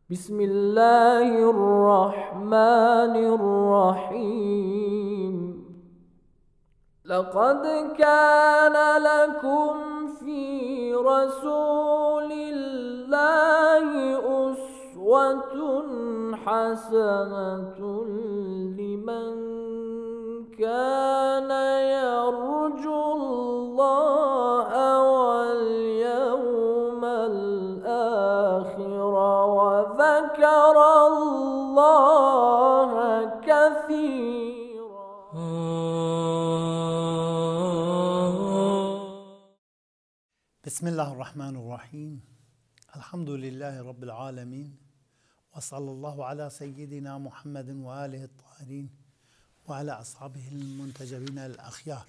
بسم الله الرحمن الرحيم. لقد كان لكم في رسول الله أسوة حسنة لمن كان يرجو الله واليوم الآخر وذكر الله كثيرا. بسم الله الرحمن الرحيم. الحمد لله رب العالمين، وصلى الله على سيدنا محمد وآله الطاهرين وعلى أصحابه المنتجبين الأخيار.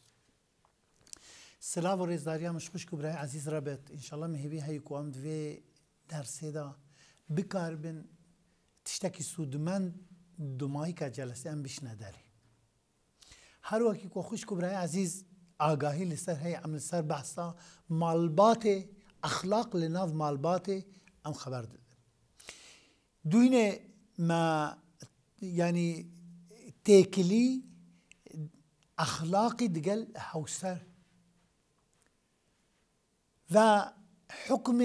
سلام و ریزداریا مشخوش که برای عزیز رابط انشالله مهبی هایی که هم دوی درسه دا بکار بین تشتکی سودمند دمایی که جلسه هم بیش نداری. هر وقتی که خوش که برای عزیز آگاهی لسر هی عمل سر بحثا مالبات اخلاق لناف مالبات ام خبر داده دوین ما يعني تاكلي اخلاقي دقل حوسر و حكم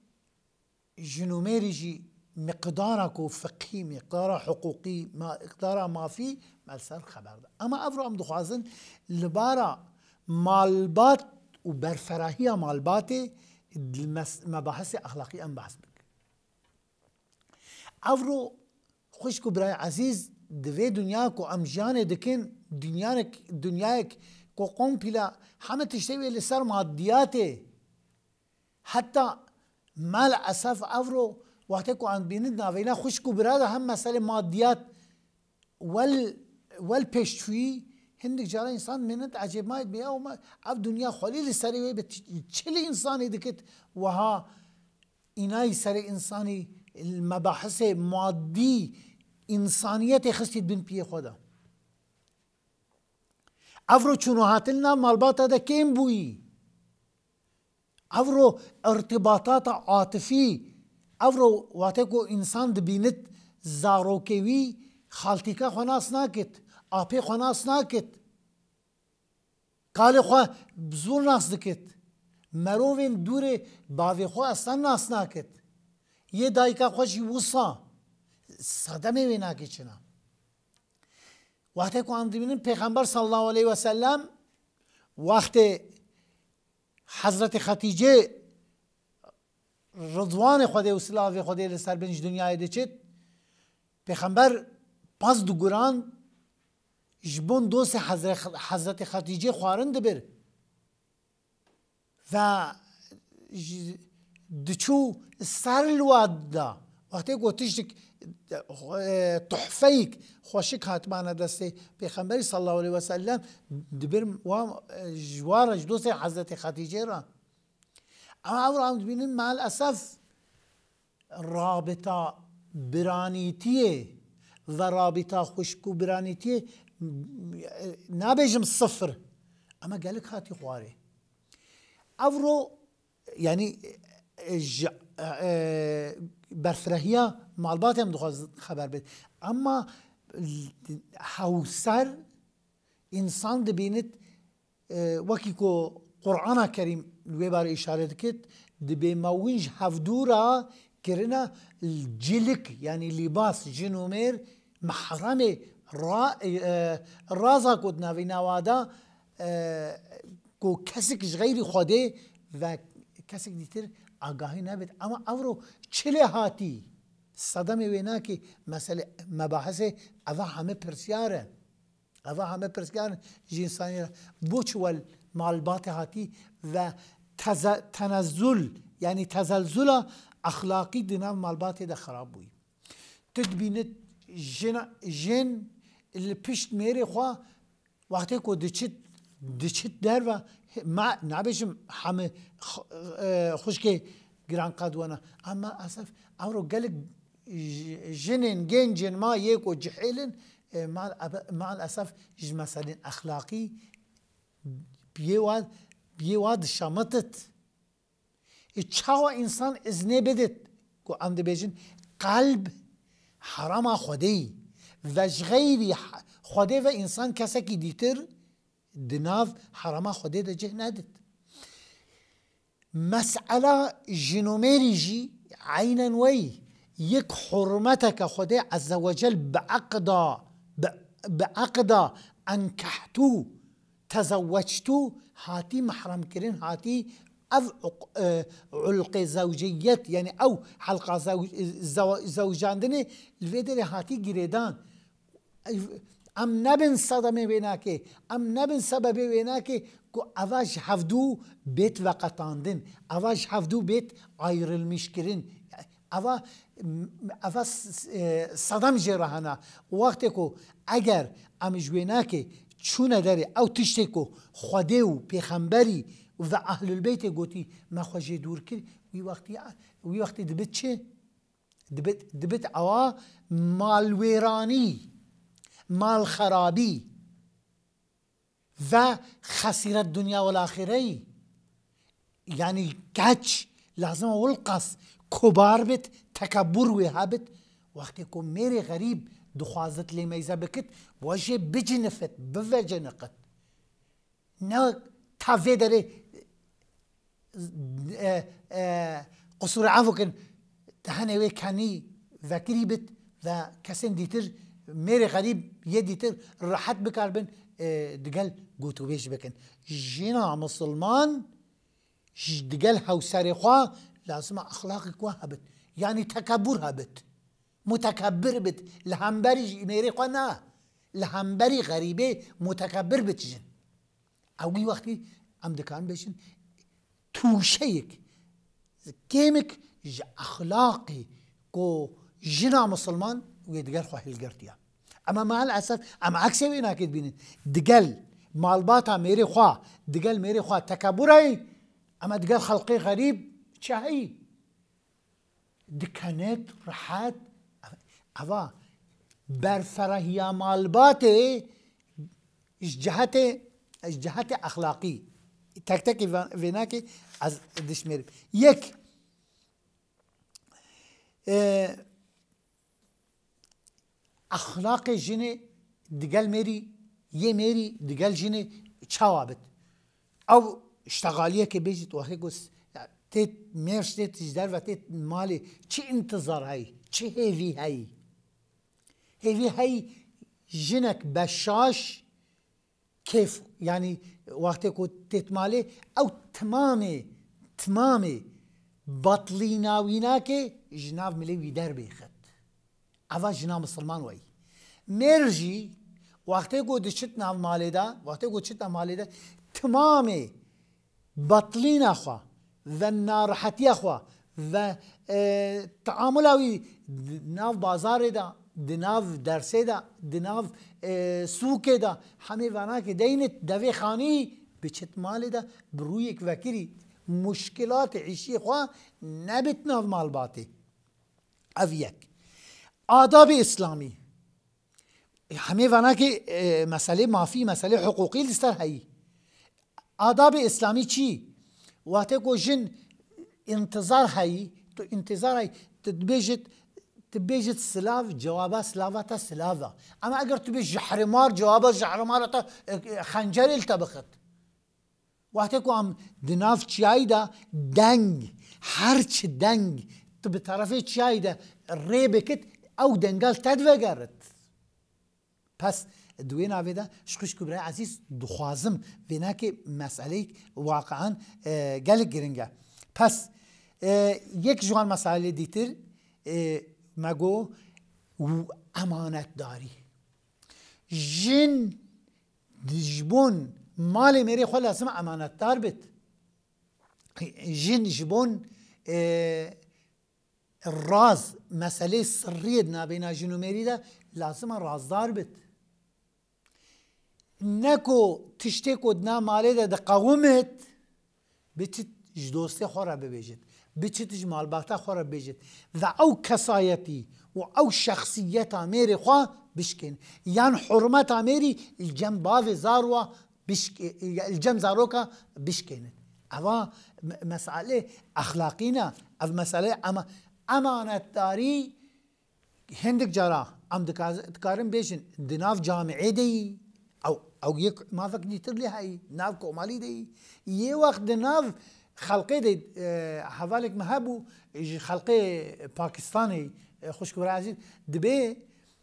جنوميرجي مقدارك فقهي مقدار حقوقي مقدار ما في مالسر خبر ده. اما افرو ام دخوازن لبارا مالبات و برفراهی مالبات مباحث اخلاقی ام بحث بک افرو خوش کو برای عزیز دوی دنیا کو ام جان دکن دنیاک کو قوم پیلا همه تشتوی لسر مادیاته حتی مال اسف افرو وقتی کو عند بینید ناوینا خوش کو براده هم مسئله مادیات والپشتوی هندك جارا انسان منت عجيب ما بيها وما عب دنيا خليل سري بتشلي انساني دكت وها اناي سري انساني المباحث مادي انسانيت خستيت بن بيه خدا افرو شنوهات لنا مالبات هذا كيم بوي افرو ارتباطات عاطفي افرو واتكو انسان دبينت زاروكيوي خالتيكا خناس ناكت آپی خناس ناکت کال خوا بزور ناس دکت مروین دور باوی خوا اصلا ناس ناکت یه دایکا خوشی وصا صدمه وی ناکت چنا وقتی که اندیمینن پیغمبر صلی الله علیه و سلم وقت حضرت خدیجه رضوان خدا و سلاوی خدا لسر بنج دنیای دچت پیغمبر پس دو گران جبون دوست حضرت خدیجه خوارن دبر و دچو سر الواد دا وقتی گوتیش تحفیک خوشک حتما دسته پیغمبر صلی الله علیه و سلم دبر و جوارج دوست حضرت خدیجه را اما او را ببینیم مع الاسف رابطه برانیتیه و رابطه خوشکو برانیتیه نابجم صفر اما قالك هاتي خواري افرو يعني برفرهية معلبات هم دخواز خبر بيت اما حوسر انسان دبينت وكيكو قرآن كريم الويبار اشارة كت دبي موينج هفدورا كرنا الجلك يعني لباس جنومير محرمه رازا کود نوی نوادا کو کسیکش غیری خوده و کسیک دیتر آگاهی نبید اما اورو چله هاتی صدم وینا که مسئله مباحث اوه همه پرسیاره جنسانی بوچ والمالبات هاتی و تنزل یعنی تزلزل اخلاقی دنام مالبات ده خراب بوی تدبینت جن اللي بيشت ميري خوا وقتی کو دچت در و ما نبیشم همه خوشکی گران قدوانا اما اسف اورو گلک جنن جن ما يكو جحيلن مع الاسف مثلا اخلاقي بيواد شامتت اتشاوا انسان ازنه بدت کو ام دبیجن قلب حرام خودی وش غیری خودی و انسان کسی که دیتر دناف حرام خودی ده جه ندد مسئله جنوميري جي عينا وي يك حرمتك خدي عز وجل بعقدا أنكحتو تزوجتو هاتي محرم كرين هاتي علق زوجيت يعني أو حلقة زوجاندني الفيدري هاتي جريدان ام نبن صدمه بیناکه ام نبن سبب بیناکه کو اواج حفدو بیت وقتاندن اواج حفدو بیت ayrılmış kirin اوا صدم جرهانا وقتی کو اگر ام جویناکه چونه داری او تشتی کو خوده و پیغمبری و اهل البیت گوتی ما خوجه دور کر وی وقتی دبت چه دبت اوا مالویرانی مال خرابی و خسیرت دنیا و الاخره یعنی کچ لازم والقص کبار بت تکبر و هابت وقتی که میری غریب دخوازت لی میزه بکت واجه بجنفت بوجنقت نه تاوه داره قصور عفو کن دهنه کنی وکری بت و کسین دیتر میری غریب یه دیتر راحت بکار بن دقل قوتو بيش بكن جينا مسلمان دقل هوساري خوا لازم اخلاقك وهبت يعني تكبر هبت متكبر بت لهمبري ميري خوانا لهمبري غريبه متكبر بتجن اوي وقتي ام دكان بيشن توشيك كيمك اخلاقي كو جينا مسلمان ويدقل خوا هلقرتيا اما مع الاسف ام عكسي وينا كده بينين دقل مالباتا ميري خوا دقل ميري خوا تكبري اما دقل خلقي غريب شهي دكانت رحات اوا برفرهيا مالباتي جهت اخلاقي تك فيناكي از دشمير يك اخلاق جنه دقل ميري يميري دقل جنه چاوابت او اشتغاليه که بيجت واخي قوس تيت ميرش تيت تجدر و تيت مالي چه انتظار هاي چه هيفي هاي جنك بشاش كيف يعني وقتی که تيت مالي او تمامي بطلينا وينا که جناف ملي ويدر بيخت اوا جنا مسلمان وای مرجی وقتی کو دشت ناو مالیدا وقتی کو چت مالیدا تمام بطلین اخوا و ناراحتی اخوا و تعاملاوی ناو بازار دا دناو درسه دا دناو سوق دا همه وانا که دینت دوی خانی بچت مالیدا بروی یک وکری مشکلات عیشی خوا نبت ناو مال باتی اویک آداب اسلامی همه وانا که مسئله مافی مسئله حقوقی لستر هایی آداب اسلامی چی؟ وقتی که جن انتظار هایی تو انتظار هایی تبیجت سلاف جوابا سلافتا سلافا اما اگر تبیج جحرمار جوابا جحرمار تا خنجر التبخت وقتی که هم دناف چیایی دا دنگ هرچ دنگ تو به طرف چیایی دا ری بکت او دنگال تدوگرد پس دوی ناویده شکوش کبرای عزیز دخوازم وینا که مسئله واقعا گلک گرنگه پس یک جوان مسئله دیتر مگو امانت داری جن جبون مال میری خود لازم امانت دار بید جن جبون الراز مسئله سریه نابینا جنو میری ده لازم رازدار بید نکو تشتی کدنا مالی ده قومت بچت جدوستی خورا ببیجد بچت جمالباتا خورا ببیجد و او کسایتی و او شخصیتا میری خواه بشکن یعنی حرمتا میری الجم باوی زاروا الجم زاروکا بشکن اما مسئله اخلاقی نه او مسئله امانت داری هندك جارا ام دكارن بيشن دناف جامعه دي او يك ما فك دي ترلي هاي ناف كومالي دي يه وقت دناف خلقي دي حوالك مهبو خلقي باكستاني خوش كبر عزيز دبي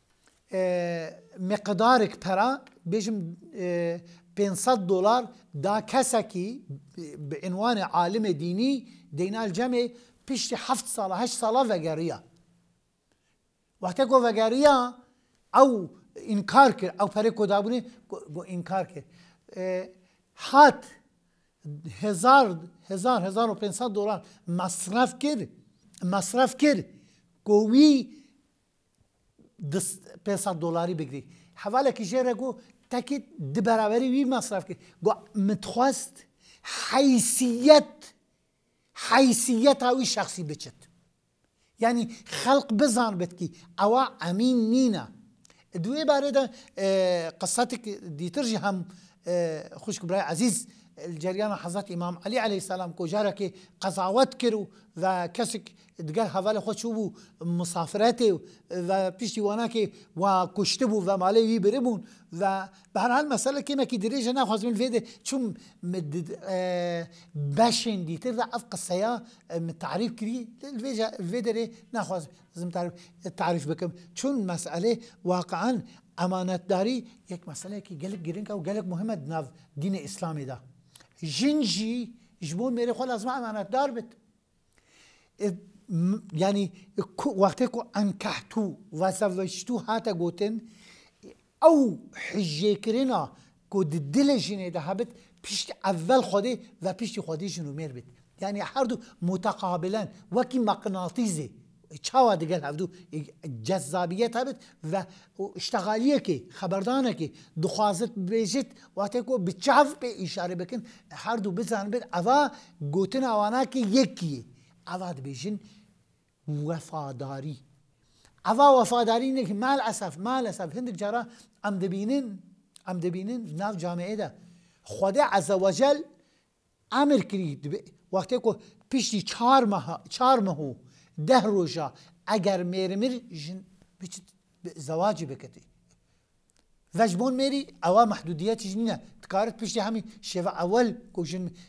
مقدارك برا بيجم $500 دا كسكي بعنوان عالم ديني دينا الجمع بيشتي 7 صالة 8 صالة فقارية وقتكو فقارية او انكار كر او فريقو دابوني گو انكار كر هات $1,500 مصرف كر گوی $500 بگیری حواله که جره گو تاکي د برابري وي مصرف کې گو متخواست حیثیت اوی شخصی بچت يعني خلق بزان بتكي اوا امين نينا دوی باره ده قصتك دي ترجي هم خوش كبراي عزيز الجريان حضرت امام علي عليه السلام کو جاره که قضاوت کرو و کسک دیگر حواله خود شو مسافرت و پیشتیوانا که و کشته بو و مالی وی برمون و به هر حال مسئله که مکی دریجه نخواست من فیده چون بشن دیتر ده اف قصه تعریف کری الفیده نخواست لازم تعریف بکم چون مسئله واقعا امانت داری یک مسئله که گلک گرینگ و گلک مهمه ناو دین اسلامی ده جنجي جبون ميري خو لازم امانت دار بت يعني وقتكو انكحتو وزوجتو هاتا قوتن او حجي كرينا كو دل جيني ده هبت بيشت اول خودي و بيشت خودي جنو مير بت يعني هردو متقابلا وكي مقناطيسي چاوا دیگر هفدو جذابیت هبت و اشتغالیه که خبردانه که دخوازت بیجت وقتی که بچاف به اشاره بکن هر دو بزن بید اوا گوتن اوانا که یکیه اوا بیجن وفاداری اوا وفاداری نه که مال اسف هندک جارا ام دبینن ناف جامعه ده خدا عزوجل امر کرید وقتی که پیشتی 4 ماه 10 روزا اگر میرمیر جن بچت زواجی بکتی وجبون میری اوا محدودیت جنینه تکارت پیشتی همین شوا اول کو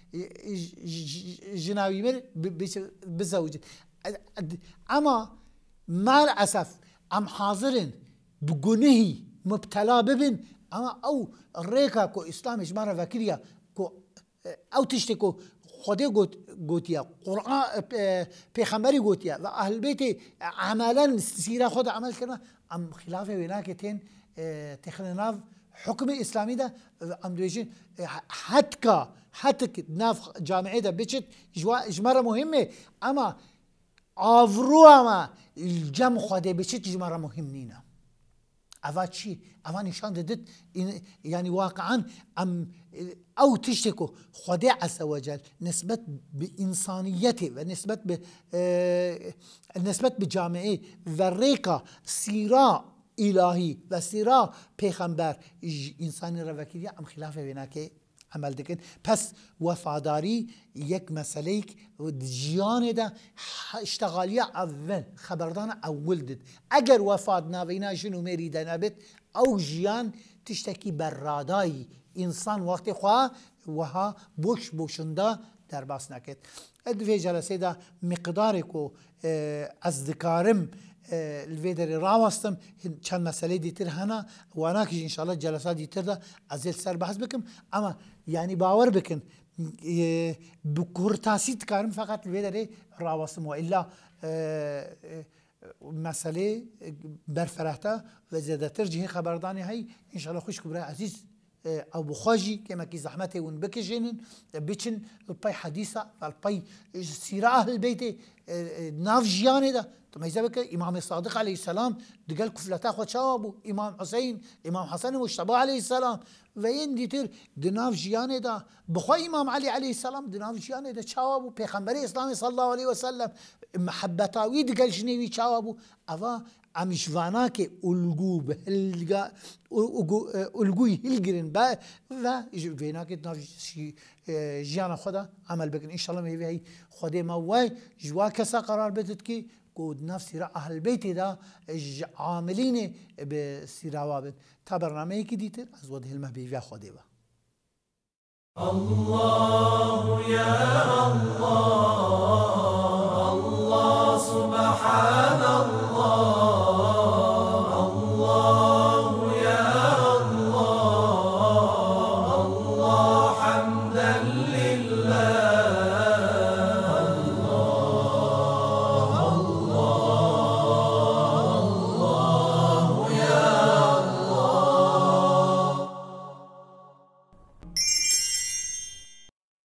جناوی میر بزوج اما مال اسف ام حاضرن بگنهی مبتلا ببن اما او ریکا کو اسلام اجماع وکریا کو او تشتی کو خدا گوتیا قرآن پیغمبری گوتیا و اهل بیت عملا سیره خود عمل کردن ام خلاف وینا که تین تخناف حکم اسلامی ده ام دویجین حتی ناف جامعه ده بچت جمره مهمه اما آورو اما الجم خدا بچت جمره مهم نینه اوا چی؟ اوا نشان دادت يعني واقعا ام او تشتكو خدا عز وجل نسبت بانسانيته و نسبت بجامعه و ریکا سیرا الهی و سیرا پیغمبر انسانی رو وکیلی ام خلاف وینا که عمل دکن پس وفاداری یک مسئله جیان ده اشتغالی اول خبردان اول دید اگر وفاد نوینا جنو میری دنبت او جیان تشتکی برادایی انسان وقت خواه وها بوشنده در باس نکد ادوی جلسه ده مقداری که از ذکارم الفيدر راوستم كان مسألة ديتر هنا وانا ان شاء الله جلسات ديتر ده ازيل سر بحث بكم اما يعني باور بكن بكورتاسي تكارم فقط الفيدر راوستم والا مسألة برفرهتا وزيادتر جهه خبرداني هاي ان شاء الله خوش كبرى عزيز او بخاجي كما كي زحمته ونبكجين بيتشن الباي حديثه الباي سيره اهل البيت ناف جيانه ده طب اذا بك امام الصادق عليه السلام دقال كفلتا خو شابو امام حسين امام حسن مجتبى عليه السلام وين ديتر دناف جيانه ده بخو امام علي عليه السلام دناف جيانه ده شابو پیغمبر اسلام صلى الله عليه وسلم محبتاوي دقال جنيوي شابو اوا امشوانا که الگوی هلگرین با و وینا که جیان خدا عمل بکن ان شاء الله میوی خدا ما وای جوا کسا قرار بدید که قود نفس سيرة أهل البيت دا عاملين بسيرة وابد تا برنامه يكي ديتر از وده المهبي في خودي با. الله